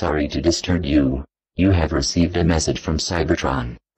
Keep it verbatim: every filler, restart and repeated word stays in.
sorry to disturb you. You have received a message from Cybertron.